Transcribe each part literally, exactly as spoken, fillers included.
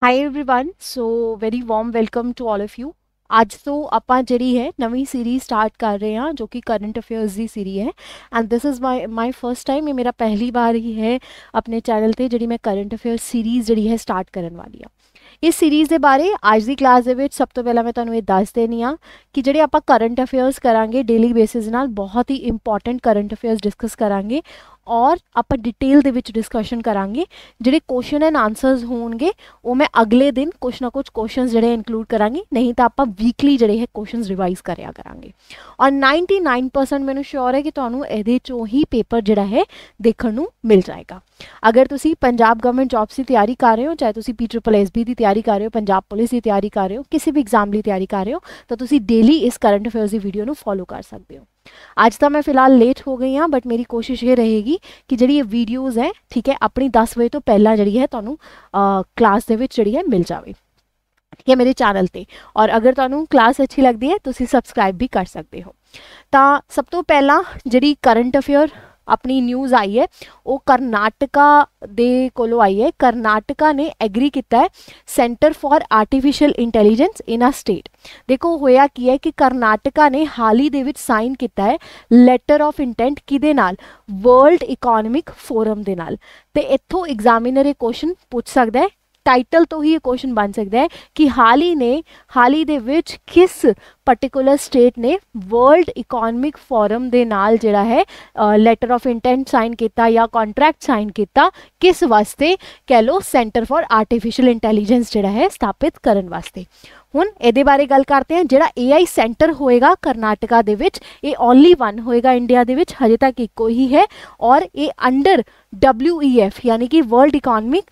Hi everyone so very warm welcome to all of you. ਅੱਜ ਤੋਂ ਆਪਾਂ ਜਿਹੜੀ ਹੈ ਨਵੀਂ ਸੀਰੀਜ਼ ਸਟਾਰਟ ਕਰ ਰਹੇ ਹਾਂ ਜੋ ਕਿ ਕਰੰਟ ਅਫੇਅਰਸ ਦੀ ਸੀਰੀਜ਼ ਹੈ and this is my my first time. ਇਹ ਮੇਰਾ ਪਹਿਲੀ ਵਾਰ ਹੀ ਹੈ ਆਪਣੇ ਚੈਨਲ ਤੇ ਜਿਹੜੀ ਮੈਂ ਕਰੰਟ ਅਫੇਅਰਸ ਸੀਰੀਜ਼ ਜਿਹੜੀ ਹੈ ਸਟਾਰਟ ਕਰਨ ਵਾਲੀ ਆ। ਇਸ ਸੀਰੀਜ਼ ਦੇ ਬਾਰੇ ਅੱਜ ਦੀ ਕਲਾਸ ਦੇ ਵਿੱਚ ਸਭ ਤੋਂ ਪਹਿਲਾਂ ਮੈਂ ਤੁਹਾਨੂੰ ਇਹ ਦੱਸ ਦੇਣੀ ਆ ਕਿ ਜਿਹੜੇ ਆਪਾਂ ਕਰੰਟ ਅਫੇਅਰਸ ਕਰਾਂਗੇ ਡੇਲੀ ਬੇਸਿਸ ਨਾਲ ਬਹੁਤ ਹੀ ਇੰਪੋਰਟੈਂਟ ਕਰੰਟ ਅਫੇਅਰਸ ਡਿਸਕਸ ਕਰਾਂਗੇ और आप डिटेल दे विच डिस्कशन करांगे। जिहड़े क्वेश्चन एंड आंसर्स होणगे वो मैं अगले दिन कुछ ना कुछ क्वेश्चन जिहड़े इंक्लूड करांगी, नहीं तो आप वीकली जिहड़े है क्वेश्चन रिवाइज करया करांगे। और नाइनटी नाइन परसेंट मैनूं श्योर है कि तुहानूं इहदे चों ही पेपर जिहड़ा है देखण नूं मिल जाएगा। अगर तुसी पंजाब गवर्नमेंट जॉब्स की तैयारी कर रहे हो, चाहे तुसी पी ट्रिपल एस बी की तैयारी कर रहे हो, पंजाब पुलिस की तैयारी कर रहे हो, किसी भी एग्जाम की तैयारी कर रहे हो, तो तुसी डेली इस करंट अफेयर्स की वीडियो नूं फॉलो कर सकते हो। आज तो मैं फिलहाल लेट हो गई हाँ, बट मेरी कोशिश ये रहेगी कि जी ये वीडियोज़ है ठीक है अपनी दस बजे तो पहला जी है तुहानूं क्लास दे विच जी है मिल जाए ठीक है मेरे चैनल पे। और अगर तुहानूं क्लास अच्छी लगती है तो सबसक्राइब भी कर सकते हो। तो सब तो पहला जी करंट अफेयर अपनी न्यूज़ आई है वो करनाटका दे कोलों आई है। करनाटका ने एग्री किया है centre for artificial intelligence in a state. देखो होया की है कि करनाटका ने हाल ही दे विच साइन किया है लैटर ऑफ इंटेंट किदे नाल, वर्ल्ड इकोनॉमिक फोरम दे नाल। ते इत्थों एग्जामिनर ये क्वेश्चन पूछ सकता है, टाइटल तो ही ये क्वेश्चन बन सकता है कि हाल ही ने हाल ही दे विच किस पर्टिकुलर स्टेट ने वर्ल्ड इकोनॉमिक फोरम दे नाल जिहड़ा है लैटर ऑफ इंटेंट साइन किया या कॉन्ट्रैक्ट साइन किया, किस वास्ते कह लो सेंटर फॉर आर्टिफिशियल इंटैलीजेंस जिहड़ा है स्थापित करन वास्ते। हुण इहदे बारे गल करते हैं। जिहड़ा ए आई सेंटर होएगा करनाटका दे विच ये ओनली वन होएगा इंडिया दे विच, हजे तक इको ही है। और ये अंडर डब्ल्यू ई एफ यानी कि वर्ल्ड इकोनॉमिक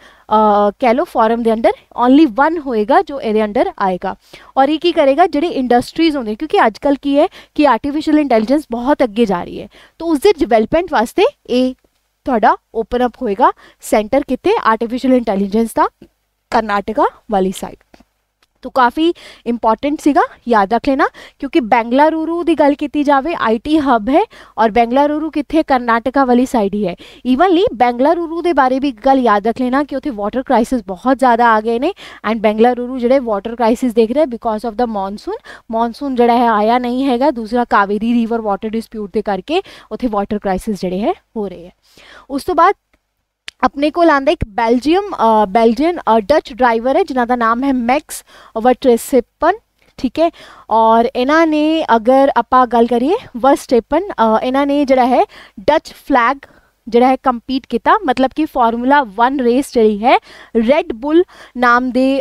कह लो फोरम के अंडर ओनली वन होएगा जो ये अंडर आएगा। और ये की करेगा जिहड़े इंडस्ट्रीज होंगे, क्योंकि आजकल की है कि आर्टिफिशियल इंटैलीजेंस बहुत अगे जा रही है, तो उसके डिवेलपमेंट वास्ते ये तुहाडा ओपन अप होएगा सेंटर किते आर्टिफिशियल इंटैलीजेंस का करनाटका वाली साइड। तो काफ़ी इंपॉर्टेंट सीगा, याद रख लेना। क्योंकि बेंगलुरु की गल की जाए आई टी हब है और बेंगलुरु कितने करनाटका वाली साइड ही है। इवनली बेंगलुरु के बारे भी गल याद रख लेना कि उत्थे वाटर क्राइसिस बहुत ज़्यादा आ गए ने एंड बेंगलुरु जोड़े वाटर क्राइसिस देख रहे हैं because of the monsoon. Monsoon जोड़ा है आया नहीं है, दूसरा कावेरी रिवर वाटर डिस्प्यूट के करके उत्थे वाटर क्राइसिस जोड़े है हो रहे हैं। उस तो बाद अपने को आंदा एक बेल्जियम बेल्जियन डच ड्राइवर है जिन्हों का नाम है मैक्स वर्स्टेपन ठीक है। और इन्हों ने अगर आप गल करिए वर्स्टेपन इन्हों ने जड़ा है डच फ्लैग जड़ा है कंपीट किया, मतलब कि फार्मूला वन रेस जी है रेड बुल नाम दे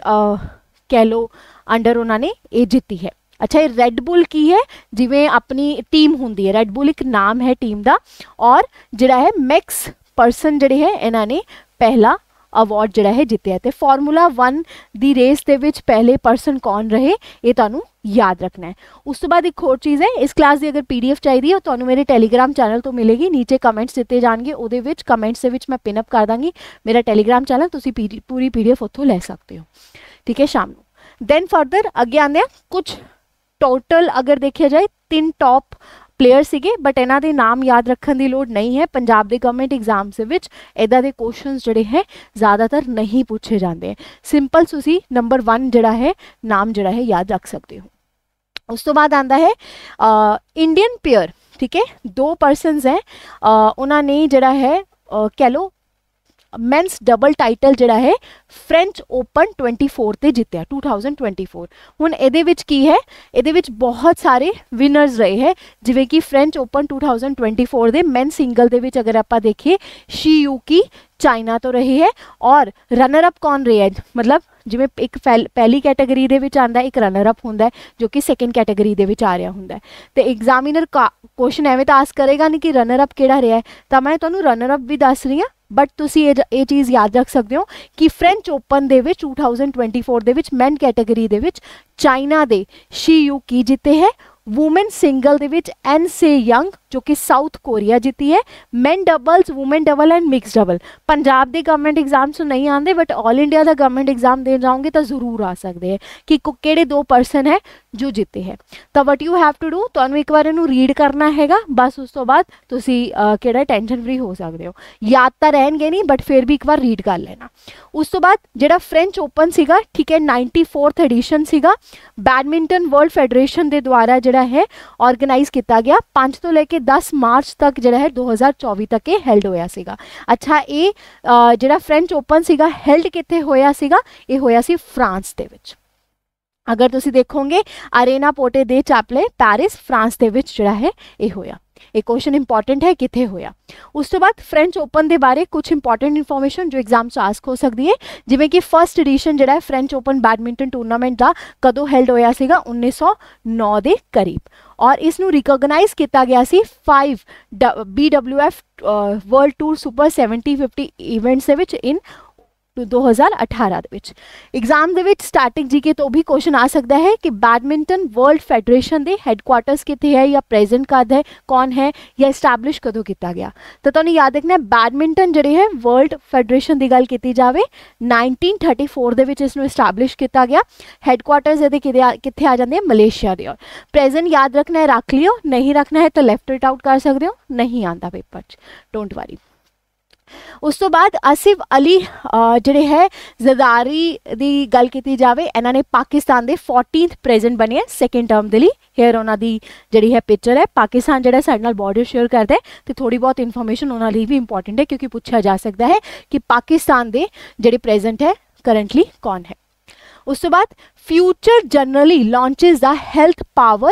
कह लो अंडर उन्होंने ये जीती है। अच्छा, ये रेड बुल की है जिमें अपनी टीम होंगी है, रेड बुल एक नाम है टीम का। और जड़ा है मैक्स परसन जड़े है इन्होंने पहला अवार्ड जड़ा है जितया है। तो फार्मूला वन दी रेस दे विच पहले परसन कौन रहे ये तुहानू याद रखना है। उस तो बाद एक होर चीज़ है, इस क्लास की अगर पीडीएफ चाहिए हो तो मेरे टैलीग्राम चैनल तो मिलेगी, नीचे कमेंट्स दिते जाएंगे, उहदे विच कमेंट्स दे विच मैं पिनअप कर दांगी मेरा टैलीग्राम चैनल, तुसी पूरी पीडीएफ उत्थों ले सकते हो ठीक है शाम नूं। दैन फर्दर अगे आंदे कुछ टोटल अगर देखा जाए तीन टॉप प्लेयर सीगे, बट इन्हां दे नाम याद रखने की लोड़ नहीं है। पंजाब दे गवर्नमेंट एग्जाम से विच इदां दे क्वेश्चन जिहड़े है ज़्यादातर नहीं पूछे जाते हैं। सिंपल तुसी नंबर वन जिहड़ा है नाम जिहड़ा है याद रख सकते हो। उस तो बाद आंदा है इंडियन पेयर ठीक है, दो परसनस हैं उन्होंने जिहड़ा है कह लो मैंस डबल टाइटल जिहड़ा है फ्रेंच ओपन ट्वेंटी फोर ते जितया टू थाउजेंड ट्वेंटी फोर। हुण इहदे विच की है, इहदे विच बहुत सारे विनर्स रहे हैं जिवें कि French open two thousand twenty four दे मैन सिंगल दे विच अगर आपां देखिए शी यूकी चाइना तो रही है। और रनर अप कौन रहा है, मतलब जिवें एक पहली कैटेगरी दे विच आंदा एक रनर अप हुंदा है जो कि सैकेंड कैटेगरी दे विच आ रहा हुंदा है। तो एग्जामिनर का क्वेश्चन एवें तो आस करेगा नहीं कि रनर अप किहड़ा रहा है, तो मैं तुहानूं रनर अप भी दस रही हाँ, बट तुसी ये चीज़ याद रख सकते हो कि फ्रेंच ओपन दे विच टू थाउजेंड ट्वेंटी फोर दे विच मैन कैटेगरी दे विच चाइना दे शी यू की जीते है। वूमेन सिंगल दे विच एन से यंग जो कि साउथ कोरिया जीती है। Men doubles women double and mix double Punjab के गवर्नमेंट एग्जाम तो नहीं आते, बट ऑल इंडिया का गवर्नमेंट एग्जाम दे जाओगे तो जरूर आ सकते हैं कि किहड़े दो परसन है जो जिते है। तो what you have to do, तुहानू एक बार इनू रीड करना हैगा, बस उस तो बाद तुसी किहड़ा टेंशन फ्री हो सकते हो। याद तो रहनगे नहीं बट फिर भी एक बार रीड कर लेना। उस तो बाद जिहड़ा फ्रेंच ओपन सीगा, ठीक है, नाइनटी फोर्थ एडिशन सीगा, बैडमिंटन वर्ल्ड फेडरेशन के द्वारा जिहड़ा है ऑर्गेनाइज किया गया, पाँच तो लेके दस मार्च तक जिहड़ा है दो हज़ार चौबी तक ये हेल्ड होया सीगा। अच्छा, ये जिहड़ा फ्रेंच ओपन सीगा हेल्ड कित्थे होया सीगा, ये होया सी फ्रांस दे विच। अगर तुसी देखोगे arena Porte de Chapelle Paris France दे विच जिहड़ा है ये होया। एक क्वेश्चन इंपॉर्टेंट है किथे होया। उस तो बाद फ्रेंच ओपन के बारे कुछ इंपॉर्टेंट इन्फॉर्मेशन जो एग्जाम च आस्क हो सकती है, जिवें कि फर्स्ट एडिशन जिहड़ा है फ्रेंच ओपन बैडमिंटन टूरनामेंट का कदों हेल्ड होया सीगा, उन्नीस सौ नौ के करीब, और इसनू रिकॉग्नाइज किया गया सी five B W F world tour super seventy fifty events दे विच इन दो हज़ार अठारह एग्जाम दे विच स्टैटिक जी के तो भी क्वेश्चन आ सकता है कि बैडमिंटन वर्ल्ड फेडरेशन के हैडक्वार्टर्स कितने है या प्रेजेंट कद है, कौन है, या इस्टैबलिश कदों किया गया। तो तुहानू याद रखना है बैडमिंटन जिहड़ी है वर्ल्ड फेडरेशन की गल की जाए नाइनटीन थर्टी फोर दे विच इसनू इस्टैबलिश किया गया। हैडक्वार्टर्स ये कितने आ जाते हैं, मलेशिया के। और प्रेजेंट याद रखना है, रख लियो, नहीं रखना है तो लैफ्ट इट आउट कर सकते हो, नहीं आता पेपर च, डोंट वरी। उस तो बाद आसिफ अली जिहड़े है ज़रदारी की गल की जाए, इन्होंने पाकिस्तान के फोर्टीनथ प्रेजेंट बने सैकेंड टर्म के लिए। हेयर उन्होंने जिहड़ी है पिक्चर है, पाकिस्तान जिहड़ा साडे नाल बॉर्डर शेयर करता है, तो थोड़ी बहुत इन्फॉर्मेशन उन्होंने लिए भी इंपॉर्टेंट है क्योंकि पूछा जा सकता है कि पाकिस्तान के जिहड़े प्रेजेंट है करंटली कौन है। उस तो बाद Future Generali launches the health power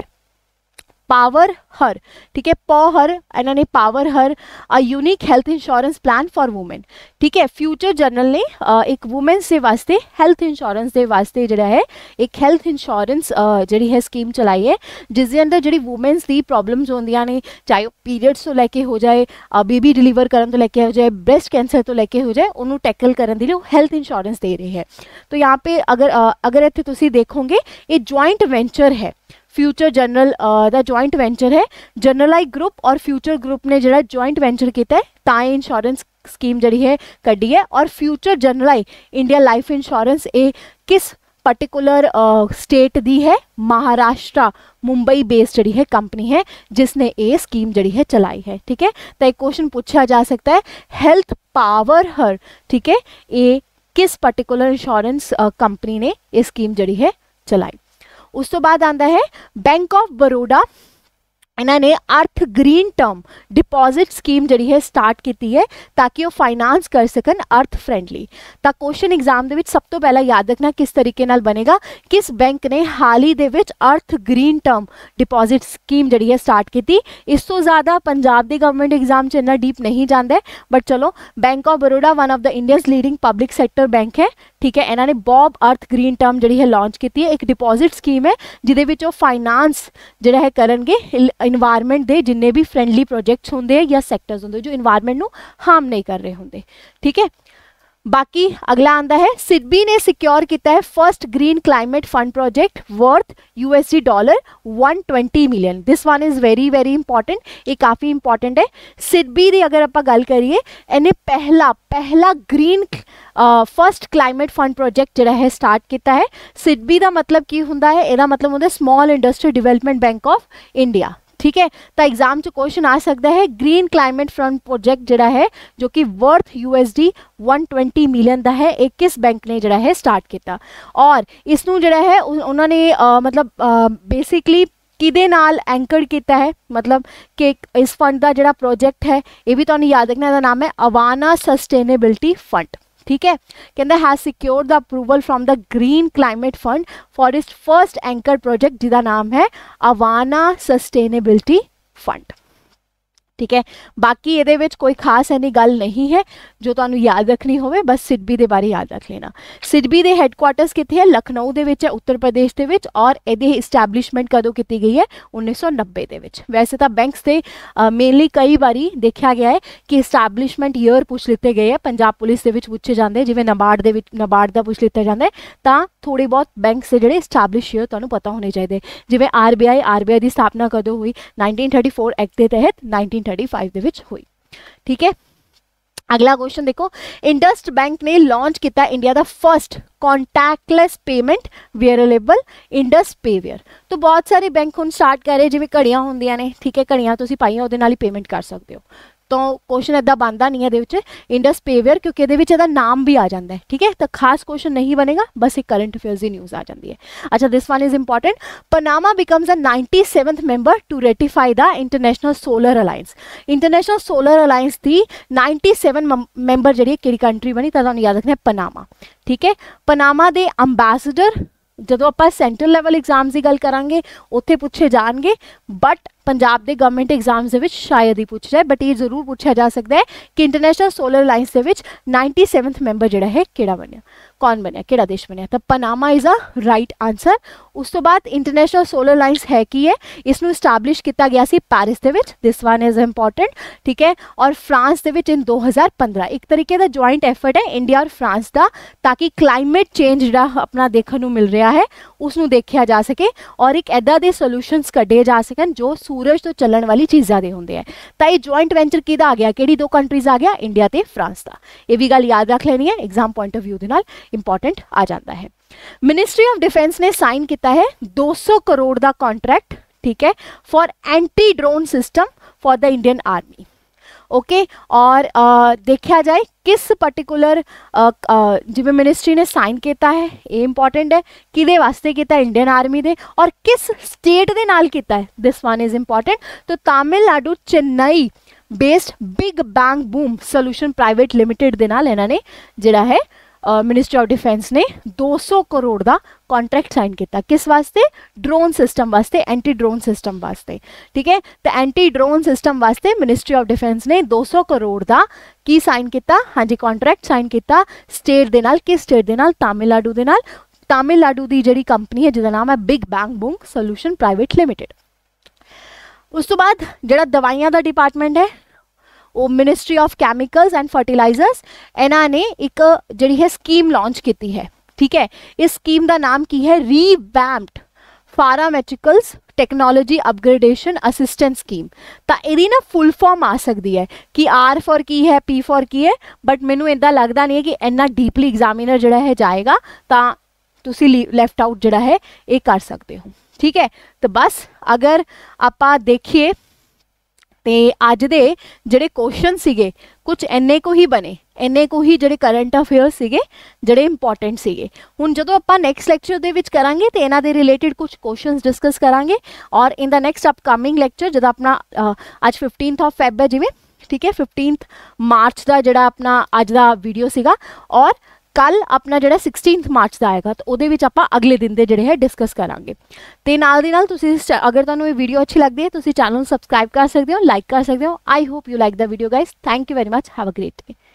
power her, ठीक है, power, her power her a unique health insurance plan for women, ठीक है। फ्यूचर जनरल ने एक वुमेन्स के वास्ते हेल्थ इंश्योरेंस के वास्ते जिहड़ा है एक हेल्थ इंश्योरेंस जिहड़ी है स्कीम चलाई है, जिस दे अंदर जिहड़ी वुमेन्स की प्रॉब्लम्स होंदियां ने, चाहे पीरियड्स तो लैके हो जाए, बेबी डिलीवर करन तो लैके हो जाए, ब्रेस्ट कैंसर तो लैके हो जाए, उन्होंने टैकल करने के लिए हेल्थ इंश्योरेंस दे रहे हैं। तो यहाँ पे अगर अगर इत्थे तुसीं देखोगे ये जॉइंट वेंचर है, फ्यूचर जनरल दा जॉइंट वेंचर है, जनरलाइज ग्रुप और फ्यूचर ग्रुप ने जो जॉइंट वेंचर किया है ताई इंश्योरेंस स्कीम जी है कढ़ी है। और Future Generali India life insurance ए किस पर्टिकुलर स्टेट दी है, महाराष्ट्र मुंबई बेस्ड जी है कंपनी है जिसने ये स्कीम जी है चलाई है, ठीक है। तो एक क्वेश्चन पूछा जा सकता है हेल्थ पावर हर, ठीक है, ये किस पर्टिकुलर इंश्योरेंस कंपनी ने ये स्कीम जी है चलाई। उस तो बाद आता है बैंक ऑफ बड़ौदा, इन्होंने earth green term deposit scheme जी है स्टार्ट की है ताकि वो फाइनांस कर सकन अर्थ फ्रेंडली। तो क्वेश्चन एग्जाम दे सब तो पहला याद रखना किस तरीके नाल बनेगा, किस बैंक ने हाल ही दे विच earth green term deposit scheme जी है स्टार्ट की। इस तो ज़्यादा पंजाब के गवर्नमेंट एग्जाम च इन्ना डीप नहीं जाता है, बट चलो bank of Baroda one of the India's leading public sector bank है, ठीक है। इन्होंने बॉब अर्थ ग्रीन टर्म जी है लॉन्च की है, एक डिपॉजिट स्कीम है जिहदे फाइनांस जिहड़ा है करनगे इन्वायरमेंट दे जिन्ने भी फ्रेंडली प्रोजेक्ट्स होंगे या सैक्टर्स होंगे जो इन्वायरमेंट नू हार्म नहीं कर रहे होंगे, ठीक है। बाकी अगला आंदा है सिडबी ने सिक्योर किया है first green climate fund project worth USD dollar one twenty million. This one is very very important, ये काफ़ी इंपॉर्टेंट है। सिडबी की अगर आप गल करिए इन्हें पहला पहला green first climate fund project जो है स्टार्ट किया है। सिडबी का मतलब की होंदा है, इसका मतलब होंदा small industry development bank of India, ठीक है। तो एग्जाम च क्वेश्चन आ सकता है ग्रीन क्लाइमेट फंड प्रोजेक्ट जड़ा है जो कि worth USD one twenty million का है, एक किस बैंक ने जड़ा है स्टार्ट किया और इसनू जड़ा है उन्होंने मतलब बेसिकली किदे नाल एंकर किया है, मतलब कि इस फंड का जड़ा प्रोजेक्ट है ये भी तुहानू याद रखना, इसका नाम है अवाना सस्टेनेबिलिटी फंड, ठीक है। कहते has secured the approval from the green climate fund for its first anchor project जिसका नाम है अवाना सस्टेनेबिलिटी फंड, ठीक है। बाकी ये कोई खास ऐसी गल नहीं है जो तुहानू याद रखनी होवे, बस सिडबी के बारे याद रख लेना। सिडबी के हैडक्वार्टर्स कितने है, लखनऊ के विच है उत्तर प्रदेश के विच, और ये इस्टैबलिशमेंट कदों की गई है उन्नीस सौ नब्बे के विच। वैसे तो बैंक्स से मेनली कई बारी देखा गया है कि इस्टैबलिशमेंट ईयर पूछ लिते गए हैं, पंजाब पुलिस के विच पूछे जाते हैं, जिवें नबार्ड दे विच नबार्ड का पूछ लिता जाता है, तो थोड़ी बहुत बैंक से जोड़े इस्टैबलिश ईयर तुहानू पता होने चाहिए। जिवें R B I R B I की स्थापना कदों हुई, नाइनटीन थर्टी फोर एक्ट के तहत नाइनटीन थर्टी फाइव दे विच हुई, ठीक है। अगला क्वेश्चन देखो, इंडस्ट बैंक ने लॉन्च किया इंडिया दा first contactless payment wearable Indus PayWear. तो बहुत सारे बैंक हुण स्टार्ट कर रहे, जिवें घड़ियां होंदियां ने, ठीक है, घड़ियां तुसीं पाईआं उहदे नाल ही पेमेंट कर सकते हो। तो क्वेश्चन इदा बनता नहीं है इंडस पेवेयर, क्योंकि ये नाम भी आ जाता है, ठीक है, तो खास क्वेश्चन नहीं बनेगा, बस एक करंट अफेयर्स की न्यूज़ आ जाती है। अच्छा, this one is important, Panama becomes the ninety seventh member to ratify the international solar alliance. International solar alliance की नाइंटी सेवन मेंबर जी कि कंट्री बनी, तो तुहानूं याद रखना है पनामा, ठीक है। पनामा के अंबैसडर जो आप सेंट्रल लैवल एग्जाम्स की गल करांगे उत्थे पूछे जाएंगे, बट पंजाब के गवर्नमेंट एग्जाम्स के शायद ही पूछ जाए, बट ये जरूर पूछा जा सकता है कि इंटरनेशनल सोलर अलायंस के नाइंटी सेवंथ मैंबर जोड़ा है किहड़ा बनया, कौन बनया, किहड़ा देश बनया, तो Panama is a right answer. उस तो बाद इंटरनेशनल सोलर अलायंस है की है, इसनूं इस्टैबलिश किया गया सी पैरिस दे विच, दिस वन इज इंपॉर्टेंट, ठीक है, और फ्रांस दे विच इन दो हज़ार पंद्रह। एक तरीके का जॉइंट एफर्ट है इंडिया और फ्रांस का, ताकि क्लाइमेट चेंज जिहड़ा अपना देखने को मिल रहा है उसनूं देखा जा सके और एक ऐदा दे सोल्यूशनस कढ़े जा सकन जो सूरज तो चलण वाली चीज़ां दे हुंदे हैं। तो ये जॉइंट वेंचर किहदा आ गया, किहड़ी दो कंट्रीज आ गया, इंडिया ते फ्रांस का। ये भी गल याद रख लेनी है, एग्जाम पॉइंट ऑफ व्यू दे नाल इंपॉर्टेंट आ जाता है। मिनिस्ट्री ऑफ डिफेंस ने साइन किया है दो सौ करोड़ का कॉन्ट्रैक्ट, ठीक है, for anti drone system for the Indian army, okay okay, और देखा जाए किस पर्टिकुलर जिवें मिनिस्ट्री ने साइन किया है, ये इंपॉर्टेंट है, किदे वास्ते किया, इंडियन आर्मी दे, और किस स्टेट दे नाल किया है, दिस वन इज इंपॉर्टेंट। तो Tamil Nadu Chennai based big bang boom solution private limited दे नाल इन्हां ने जिहड़ा है मिनिस्ट्री ऑफ डिफेंस ने दो सौ करोड़ का कॉन्ट्रैक्ट साइन किया, किस वास्ते, ड्रोन सिस्टम वास्ते, एंटी ड्रोन सिस्टम वास्ते, ठीक है। तो एंटी ड्रोन सिस्टम वास्ते मिनिस्ट्री ऑफ डिफेंस ने दो सौ करोड़ का की साइन किया, हाँ जी, कॉन्ट्रैक्ट साइन किया स्टेट दे नाल, किस स्टेट दे नाल, तमिलनाडु दे नाल। तमिलनाडु की जिहड़ी कंपनी है जिसका नाम है big bang boom solution private limited. उस तो बाद जिहड़ा दवाइयां का डिपार्टमेंट है वो ministry of chemicals and fertilisers, इन्हों ने एक जी है स्कीम लॉन्च की है, ठीक है। इस स्कीम का नाम की है revamped pharmaceuticals technology upgradation assistance scheme. तो यदि ना फुल फॉर्म आ सकती है कि आर फॉर की है, पी फॉर की है, बट मैनू इदा लगता नहीं है कि इन्ना डीपली एग्जामिनर जोड़ा है जाएगा, तो तुसी लैफ्ट आउट जोड़ा है ये कर सकते हो, ठीक है। तो बस अगर आप देखिए तो अज दे जिहड़े क्वेश्चन सीगे कुछ इन्ने को ही बने, इन्ने को ही जिहड़े करंट अफेयर्स सीगे जिहड़े इंपॉर्टेंट सीगे। हुण जदों आपां नैक्सट लैक्चर दे विच करांगे तो इन्हां दे रिलेटेड कुछ क्वेश्चंस डिस्कस करांगे, और in the next upcoming lecture जदों अपना अज फिफ्टीनथ ऑफ फैब है जिवें, ठीक है, फिफ्टीनथ मार्च का जिहड़ा अपना अज दा वीडियो सीगा, और कल अपना जिहड़ा सिक्सटीनथ मार्च का आएगा, तो उहदे विच आपां अगले दिन दे जिहड़े है डिस्कस करांगे। ते नाल दी नाल तुसीं अगर तुहानूं ये वीडियो अच्छी लगदी है तुसीं चैनल नूं सबसक्राइब कर सकदे हो, लाइक कर सकदे हो। I hope you like the video guys, thank you very much, have a great day.